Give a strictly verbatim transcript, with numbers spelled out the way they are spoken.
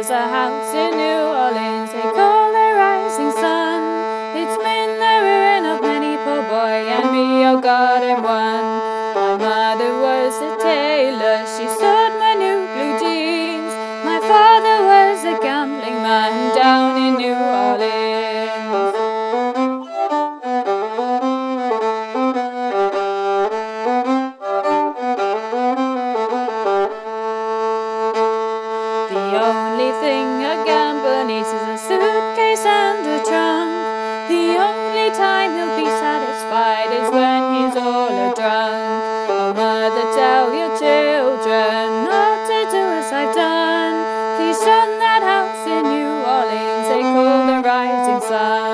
There's a house in New Orleans they call the Rising Sun. It's been the ruin of many poor boy and me, oh God, and one. My mother was a tailor, she sewed my new blue jeans. My father was a gambling man down in New Orleans. The only thing a gambler needs is a suitcase and a trunk. The only time he'll be satisfied is when he's all a drunk. Oh mother, tell your children not to do as I've done. Please shun that house in New Orleans they call the Rising Sun.